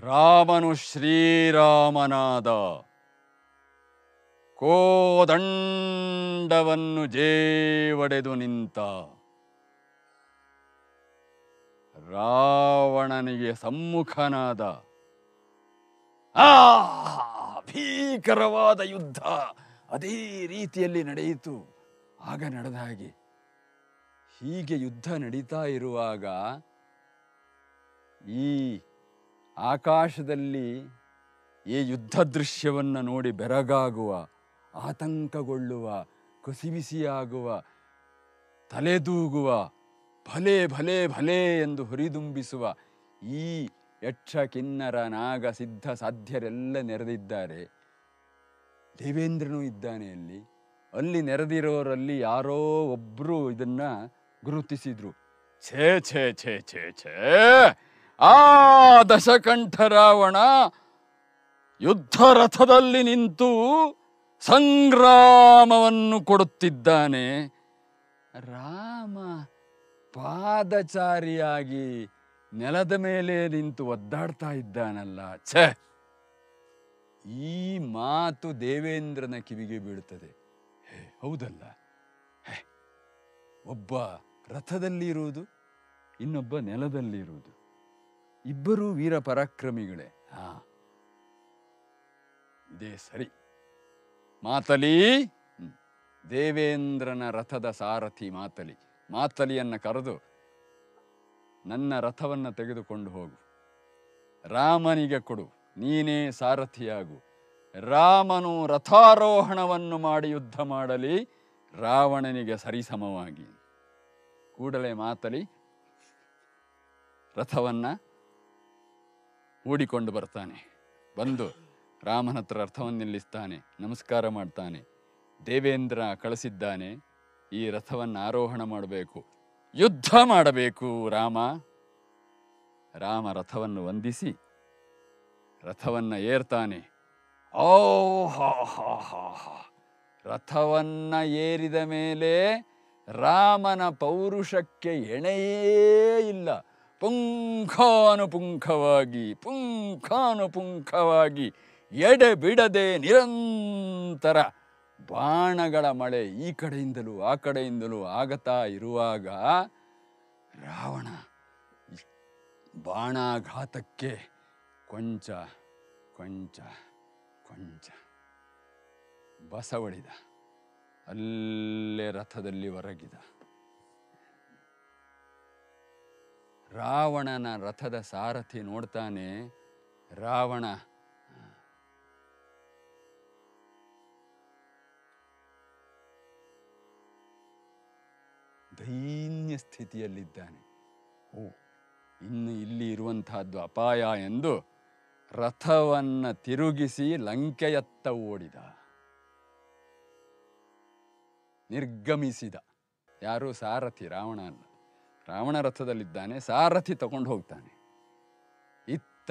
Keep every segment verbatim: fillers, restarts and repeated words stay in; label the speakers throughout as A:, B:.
A: ರಾಮನು ಶ್ರೀರಾಮನಾದ, ಕೋದಂಡವನ್ನು ಜೇವಡೆದು ನಿಂತ. ರಾವಣನಿಗೆ ಸಮ್ಮುಖನಾದ. ಆ ಭೀಕರವಾದ ಯುದ್ಧ ಅದೇ ರೀತಿಯಲ್ಲಿ ನಡೆಯಿತು. ಆಗ ನಡೆದ ಹಾಗೆ ಹೀಗೆ ಯುದ್ಧ ನಡೀತಾ ಇರುವಾಗ ಈ ಆಕಾಶದಲ್ಲಿ ಈ ಯುದ್ಧ ದೃಶ್ಯವನ್ನು ನೋಡಿ ಬೆರಗಾಗುವ, ಆತಂಕಗೊಳ್ಳುವ, ಕುಸಿಬಿಸಿಯಾಗುವ, ತಲೆದೂಗುವ, ಭಲೆ ಭಲೆ ಭಲೆ ಎಂದು ಹುರಿದುಂಬಿಸುವ ಈ ಯಕ್ಷ, ಕಿನ್ನರ, ನಾಗ, ಸಿದ್ಧ, ಸಾಧ್ಯರೆಲ್ಲ ನೆರೆದಿದ್ದಾರೆ. ದೇವೇಂದ್ರನೂ ಇದ್ದಾನೆ ಅಲ್ಲಿ. ಅಲ್ಲಿ ನೆರೆದಿರೋರಲ್ಲಿ ಯಾರೋ ಒಬ್ಬರು ಇದನ್ನ ಗುರುತಿಸಿದ್ರು. ಛೇ ಛೇ ಛೇ ಛೇ ಛೇ ಆ ದಶಕಂಠ ರಾವಣ ಯುದ್ಧ ರಥದಲ್ಲಿ ನಿಂತು ಸಂಗ್ರಾಮವನ್ನು ಕೊಡುತ್ತಿದ್ದಾನೆ. ರಾಮ ಪಾದಚಾರಿಯಾಗಿ ನೆಲದ ಮೇಲೆ ನಿಂತು ಒದ್ದಾಡ್ತಾ ಇದ್ದಾನಲ್ಲ. ಛೇ, ಈ ಮಾತು ದೇವೇಂದ್ರನ ಕಿವಿಗೆ ಬೀಳುತ್ತದೆ. ಹೇ, ಹೌದಲ್ಲ, ಹೇ, ಒಬ್ಬ ರಥದಲ್ಲಿ ಇರುವುದು, ಇನ್ನೊಬ್ಬ ನೆಲದಲ್ಲಿರುವುದು, ಇಬ್ಬರೂ ವೀರ ಪರಾಕ್ರಮಿಗಳೇ. ಹಾ, ಇದೇ ಸರಿ. ಮಾತಲಿ, ದೇವೇಂದ್ರನ ರಥದ ಸಾರಥಿ ಮಾತಲಿ, ಮಾತಲಿಯನ್ನು ಕರೆದು ನನ್ನ ರಥವನ್ನು ತೆಗೆದುಕೊಂಡು ಹೋಗು, ರಾಮನಿಗೆ ಕೊಡು, ನೀನೇ ಸಾರಥಿಯಾಗು. ರಾಮನು ರಥಾರೋಹಣವನ್ನು ಮಾಡಿ ಯುದ್ಧ ಮಾಡಲಿ ರಾವಣನಿಗೆ ಸರಿಸಮವಾಗಿ. ಕೂಡಲೇ ಮಾತಲಿ ರಥವನ್ನ ಹೂಡಿಕೊಂಡು ಬರ್ತಾನೆ. ಬಂದು ರಾಮನ ಹತ್ರ ರಥವನ್ನು ನಿಲ್ಲಿಸ್ತಾನೆ, ನಮಸ್ಕಾರ ಮಾಡ್ತಾನೆ. ದೇವೇಂದ್ರ ಕಳಿಸಿದ್ದಾನೆ, ಈ ರಥವನ್ನು ಆರೋಹಣ ಮಾಡಬೇಕು, ಯುದ್ಧ ಮಾಡಬೇಕು ರಾಮ. ರಾಮ ರಥವನ್ನು ವಂದಿಸಿ ರಥವನ್ನು ಏರ್ತಾನೆ. ಓ ಹಾ ಹಾ ಹಾ ಹಾ ರಥವನ್ನ ಏರಿದ ಮೇಲೆ ರಾಮನ ಪೌರುಷಕ್ಕೆ ಎಣೆಯೇ ಇಲ್ಲ. ಪುಂಖಾನುಪುಂಖವಾಗಿ ಪುಂಖಾನುಪುಂಖವಾಗಿ ಎಡೆ ಬಿಡದೆ ನಿರಂತರ ಬಾಣಗಳ ಮಳೆ ಈ ಕಡೆಯಿಂದಲೂ ಆ ಕಡೆಯಿಂದಲೂ ಆಗತಾ ಇರುವಾಗ ರಾವಣ ಬಾಣಾಘಾತಕ್ಕೆ ಕೊಂಚ ಕೊಂಚ ಕೊಂಚ ಬಸವಳಿದ, ಅಲ್ಲೇ ರಥದಲ್ಲಿ ಹೊರಗಿದ. ರಾವಣನ ರಥದ ಸಾರಥಿ ನೋಡ್ತಾನೆ. ರಾವಣ ದೈನ್ಯ ಸ್ಥಿತಿಯಲ್ಲಿದ್ದಾನೆ. ಓ, ಇನ್ನು ಇಲ್ಲಿ ಇರುವಂತಹದ್ದು ಅಪಾಯ ಎಂದು ರಥವನ್ನು ತಿರುಗಿಸಿ ಲಂಕೆಯತ್ತ ಓಡಿದ, ನಿರ್ಗಮಿಸಿದ. ಯಾರು? ಸಾರಥಿ, ರಾವಣ ಅಲ್ಲ. ರಾವಣ ರಥದಲ್ಲಿದ್ದಾನೆ, ಸಾರಥಿ ತಗೊಂಡು ಹೋಗ್ತಾನೆ. ಇತ್ತ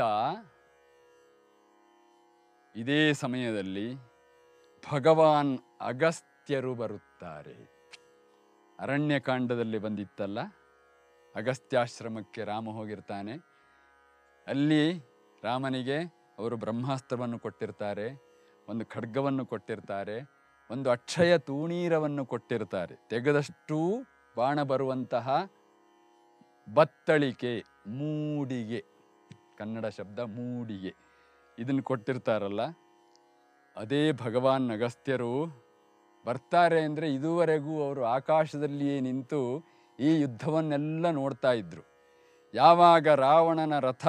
A: ಇದೇ ಸಮಯದಲ್ಲಿ ಭಗವಾನ್ ಅಗಸ್ತ್ಯರು ಬರುತ್ತಾರೆ. ಅರಣ್ಯಕಾಂಡದಲ್ಲಿ ಬಂದಿತ್ತಲ್ಲ, ಅಗಸ್ತ್ಯಾಶ್ರಮಕ್ಕೆ ರಾಮ ಹೋಗಿರ್ತಾನೆ. ಅಲ್ಲಿ ರಾಮನಿಗೆ ಅವರು ಬ್ರಹ್ಮಾಸ್ತ್ರವನ್ನು ಕೊಟ್ಟಿರ್ತಾರೆ, ಒಂದು ಖಡ್ಗವನ್ನು ಕೊಟ್ಟಿರ್ತಾರೆ, ಒಂದು ಅಕ್ಷಯ ತೂಣೀರವನ್ನು ಕೊಟ್ಟಿರ್ತಾರೆ. ತೆಗೆದಷ್ಟೂ ಬಾಣ ಬರುವಂತಹ ಬತ್ತಳಿಕೆ, ಮೂಡಿಗೆ, ಕನ್ನಡ ಶಬ್ದ ಮೂಡಿಗೆ, ಇದನ್ನು ಕೊಟ್ಟಿರ್ತಾರಲ್ಲ. ಅದೇ ಭಗವಾನ್ ಅಗಸ್ತ್ಯರು ಬರ್ತಾರೆ ಅಂದರೆ ಇದುವರೆಗೂ ಅವರು ಆಕಾಶದಲ್ಲಿಯೇ ನಿಂತು ಈ ಯುದ್ಧವನ್ನೆಲ್ಲ ನೋಡ್ತಾ ಇದ್ರು. ಯಾವಾಗ ರಾವಣನ ರಥ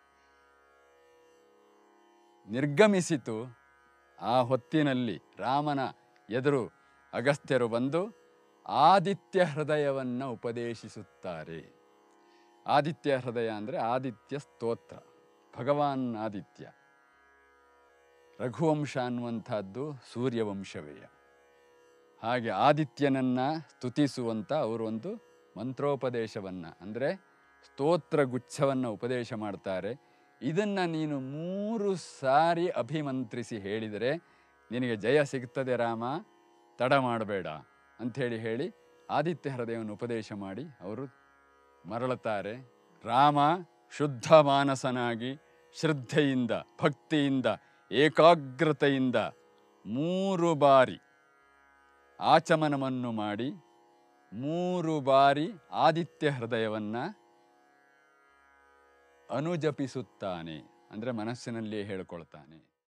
A: ನಿರ್ಗಮಿಸಿತು, ಆ ಹೊತ್ತಿನಲ್ಲಿ ರಾಮನ ಎದುರು ಅಗಸ್ತ್ಯರು ಬಂದು ಆದಿತ್ಯ ಹೃದಯವನ್ನು ಉಪದೇಶಿಸುತ್ತಾರೆ. ಆದಿತ್ಯ ಹೃದಯ ಅಂದರೆ ಆದಿತ್ಯ ಸ್ತೋತ್ರ, ಭಗವಾನ್ ಆದಿತ್ಯ. ರಘುವಂಶ ಅನ್ನುವಂಥದ್ದು ಸೂರ್ಯವಂಶವೇ. ಹಾಗೆ ಆದಿತ್ಯನನ್ನು ಸ್ತುತಿಸುವಂಥ ಅವರು ಒಂದು ಮಂತ್ರೋಪದೇಶವನ್ನು ಅಂದರೆ ಸ್ತೋತ್ರ ಗುಚ್ಛವನ್ನು ಉಪದೇಶ ಮಾಡ್ತಾರೆ. ಇದನ್ನು ನೀನು ಮೂರು ಸಾರಿ ಅಭಿಮಂತ್ರಿಸಿ ಹೇಳಿದರೆ ನಿನಗೆ ಜಯ ಸಿಗ್ತದೆ ರಾಮ, ತಡ ಮಾಡಬೇಡ ಅಂಥೇಳಿ ಹೇಳಿ ಆದಿತ್ಯ ಹೃದಯವನ್ನು ಉಪದೇಶ ಮಾಡಿ ಅವರು ಮರಳುತ್ತಾರೆ. ರಾಮ ಶುದ್ಧ ಮಾನಸನಾಗಿ ಶ್ರದ್ಧೆಯಿಂದ, ಭಕ್ತಿಯಿಂದ, ಏಕಾಗ್ರತೆಯಿಂದ ಮೂರು ಬಾರಿ ಆಚಮನವನ್ನು ಮಾಡಿ ಮೂರು ಬಾರಿ ಆದಿತ್ಯ ಹೃದಯವನ್ನು ಅನುಜಪಿಸುತ್ತಾನೆ. ಅಂದರೆ ಮನಸ್ಸಿನಲ್ಲಿಯೇ ಹೇಳ್ಕೊಳ್ತಾನೆ.